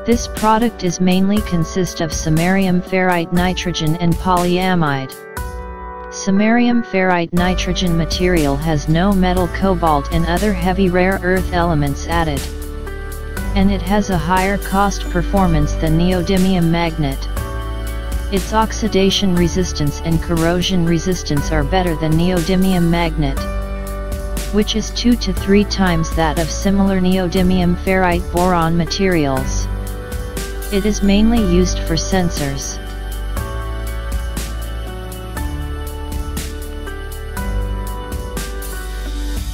This product is mainly consist of samarium ferrite nitrogen and polyamide. Samarium ferrite nitrogen material has no metal cobalt and other heavy rare earth elements added. And it has a higher cost performance than neodymium magnet. Its oxidation resistance and corrosion resistance are better than neodymium magnet, which is 2 to 3 times that of similar neodymium ferrite boron materials. It is mainly used for sensors.